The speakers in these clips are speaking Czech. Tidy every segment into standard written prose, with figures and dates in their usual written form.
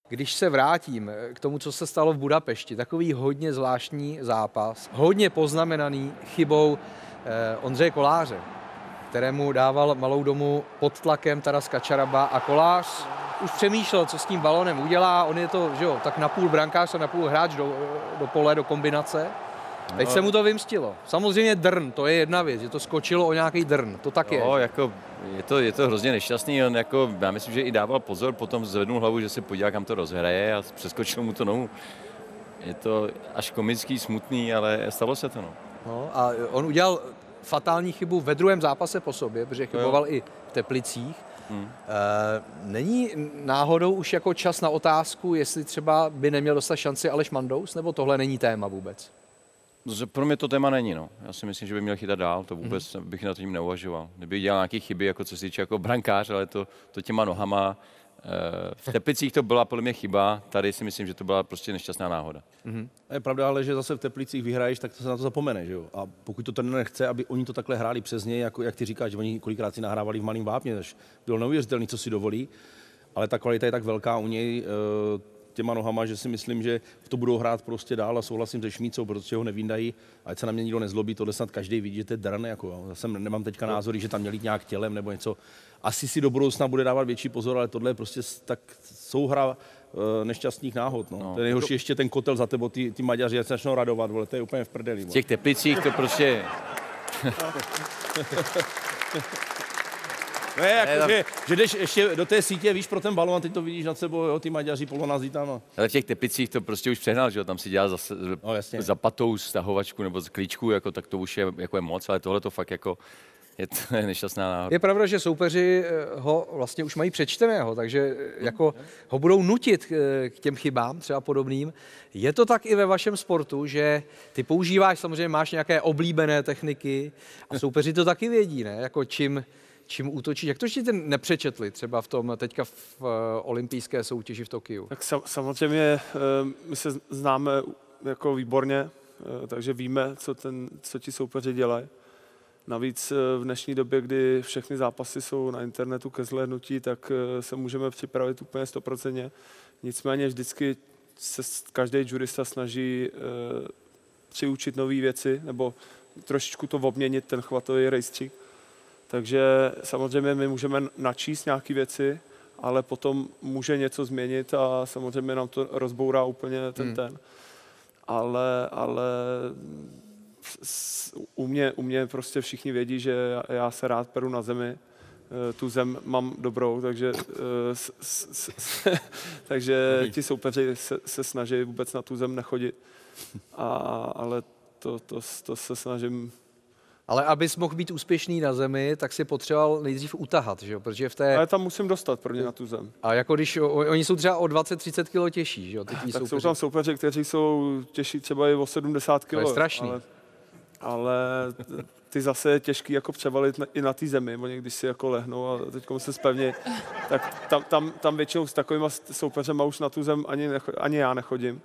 Když se vrátím k tomu, co se stalo v Budapešti, takový hodně zvláštní zápas, hodně poznamenaný chybou Ondřeje Koláře, kterému dával Malou Domů pod tlakem Taras Kačaraba a Kolář už přemýšlel, co s tím balonem udělá. On je to, že jo, tak napůl brankář a napůl hráč do pole, do kombinace. Teď se mu to vymstilo. Samozřejmě drn, to je jedna věc, že to skočilo o nějaký drn, to tak je. No, jako je to hrozně nešťastný, on jako, já myslím, že i dával pozor, potom zvednul hlavu, že se podívá, kam to rozhraje a přeskočil mu to nohu. Je to až komický, smutný, ale stalo se to. No, a on udělal fatální chybu ve druhém zápase po sobě, protože chyboval i v Teplicích. Není náhodou už jako čas na otázku, jestli třeba by neměl dostat šanci Aleš Mandous, nebo tohle není téma vůbec? Pro mě to téma není, no. Já si myslím, že by měl chytat dál, to vůbec bych na tím neuvažoval. Kdyby dělal nějaké chyby, jako co se týče jako brankář, ale to těma nohama. V Teplicích to byla podle mě chyba, tady si myslím, že to byla prostě nešťastná náhoda. Je pravda, ale že zase v Teplicích vyhraješ, tak to se na to zapomene, že jo? A pokud to trenér nechce, aby oni to takhle hráli přes něj, jako jak ty říkáš, že oni kolikrát si nahrávali v Malém Vápně, takže bylo neuvěřitelné, co si dovolí, ale ta kvalita je tak velká u něj těma nohama, že si myslím, že to budou hrát prostě dál a souhlasím se Šmícou, protože ho nevyndají, ať se na mě nikdo nezlobí, tohle snad každý vidí, že to je dran, jako jo. Já nemám teďka názory, že tam měl jít nějak tělem nebo něco. Asi si do budoucna bude dávat větší pozor, ale tohle je prostě tak souhra nešťastných náhod. No. To je nejhorší ještě ten kotel za tebou, ty Maďaři se začnou radovat, vole, to je úplně v prdeli. V těch Teplicích to prostě... Ne, jako, že jdeš ještě do té sítě, víš, pro ten balón a ty to vidíš nad sebou, jo, ty Maďaři polonazí tam. Ale v těch Teplicích to prostě už přehnal, že jo, tam si dělal za patou stahovačku nebo z klíčku, jako, tak to už je, jako je moc, ale tohle to fakt jako je nešťastná náhoda. Je pravda, že soupeři ho vlastně už mají přečteného, takže jako ho budou nutit k těm chybám, třeba podobným. Je to tak i ve vašem sportu, že ty používáš, samozřejmě máš nějaké oblíbené techniky a soupeři to taky vědí, ne? Jako čím útočí. Jak to ještě nepřečetli třeba teďka v olympijské soutěži v Tokiu? Tak samozřejmě my se známe jako výborně, takže víme, co ti soupeři dělají. Navíc v dnešní době, kdy všechny zápasy jsou na internetu ke zhlédnutí, tak se můžeme připravit úplně 100%. Nicméně vždycky se každý jurista snaží přiučit nové věci nebo trošičku to obměnit, ten chvatový rejstřík. Takže samozřejmě my můžeme načíst nějaké věci, ale potom může něco změnit a samozřejmě nám to rozbourá úplně ten. Ale u mě prostě všichni vědí, že já se rád peru na zemi, tu zem mám dobrou, takže ti soupeři se snaží vůbec na tu zem nechodit, ale to se snažím. Ale abys mohl být úspěšný na zemi, tak si potřeboval nejdřív utahat, že jo? Protože v té... Ale tam musím dostat prvně na tu zem. A jako když oni jsou třeba o 20-30 kg těžší, že jo? Tak soupeři. Jsou tam soupeři, kteří jsou těžší třeba i o 70 kg. To je strašný. Ale ty zase je těžký jako převalit i na té zemi, oni když si jako lehnou a teď se spevně, tak tam většinou s takovýma soupeřema už na tu zem ani já nechodím.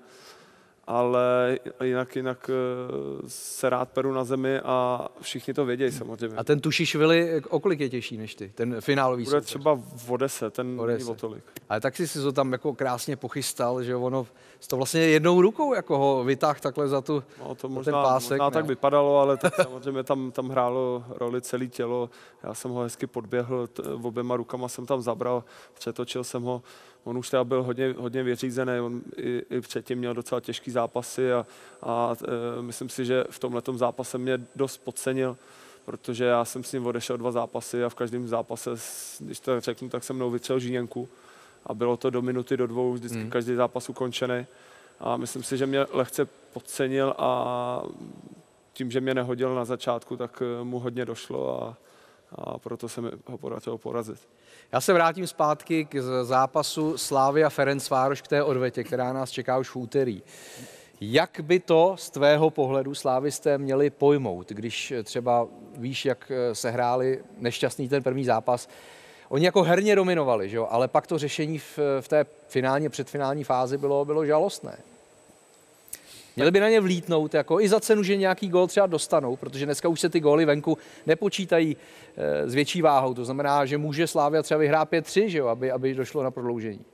Ale jinak se rád peru na zemi a všichni to vědějí samozřejmě. A ten Tušišvili, o kolik je těžší než ty, ten finálový soupeř? Bude třeba v 10, ten není o tolik. Ale taky si to tam jako krásně pochystal, že ono to vlastně jednou rukou jako ho vytáhl takhle za ten pásek. Možná tak vypadalo, ale tak samozřejmě tam hrálo roli celé tělo. Já jsem ho hezky podběhl, oběma rukama jsem tam zabral, přetočil jsem ho. On už teda byl hodně vyřízený, on i předtím měl docela těžký zápasy a myslím si, že v tomhletom zápase mě dost podcenil, protože já jsem s ním odešel 2 zápasy a v každém zápase, když to řeknu, tak jsem mnou vytřel žíněnku a bylo to do minuty, do 2, vždycky každý zápas ukončený. A myslím si, že mě lehce podcenil a tím, že mě nehodil na začátku, tak mu hodně došlo a proto se mi ho podařilo porazit. Já se vrátím zpátky k zápasu Slavia Ferencvároš, k té odvetě, která nás čeká už v úterý. Jak by to z tvého pohledu slávisté měli pojmout, když třeba víš, jak se hráli nešťastný ten první zápas? Oni jako herně dominovali, že jo? Ale pak to řešení v té předfinální fázi bylo žalostné. Měli by na ně vlítnout, jako i za cenu, že nějaký gól třeba dostanou, protože dneska už se ty góly venku nepočítají s větší váhou. To znamená, že může Slavia třeba vyhrát 5-3, že jo, aby došlo na prodloužení.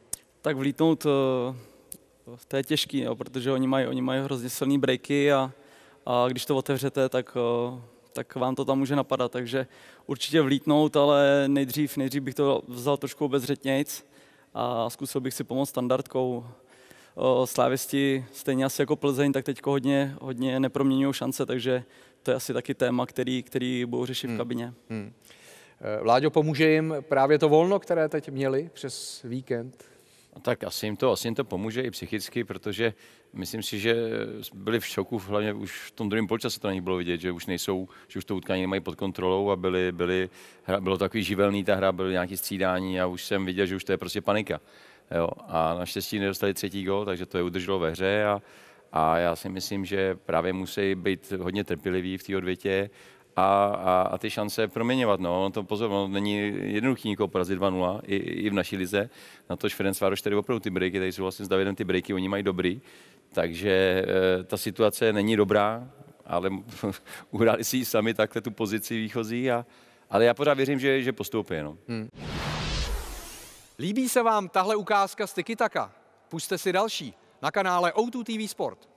tak vlítnout to je těžký, jo, protože oni mají hrozně silný breaky a když to otevřete, tak vám to tam může napadat, takže určitě vlítnout, ale nejdřív bych to vzal trošku obezřetnějc a zkusil bych si pomoct standardkou. Slávisti stejně asi jako Plzeň, tak teď hodně neproměňují šance, takže to je asi taky téma, který budou řešit v kabině. Vláďo, pomůže jim právě to volno, které teď měli přes víkend? Tak asi jim to pomůže i psychicky, protože myslím si, že byli v šoku, hlavně už v tom druhém poločase to na nich bylo vidět, že už to utkání nemají pod kontrolou a bylo takový živelný ta hra, byly nějaké střídání a už jsem viděl, že už to je prostě panika. Jo, a naštěstí nedostali 3. gól, takže to je udrželo ve hře a já si myslím, že právě musí být hodně trpěliví v té odvětě a ty šance proměňovat. No. To pozor, není jednoduchý nikoho porazit 2-0 i v naší lize. Na to Ferencvároš tady opravdu ty breaky, tady jsou vlastně s Davidem ty breaky, oni mají dobrý, takže ta situace není dobrá, ale uhráli si ji sami takhle tu pozici výchozí, ale já pořád věřím, že postoupí. No. Líbí se vám tahle ukázka z Tiki Taka? Pusťte si další na kanále O2 TV Sport.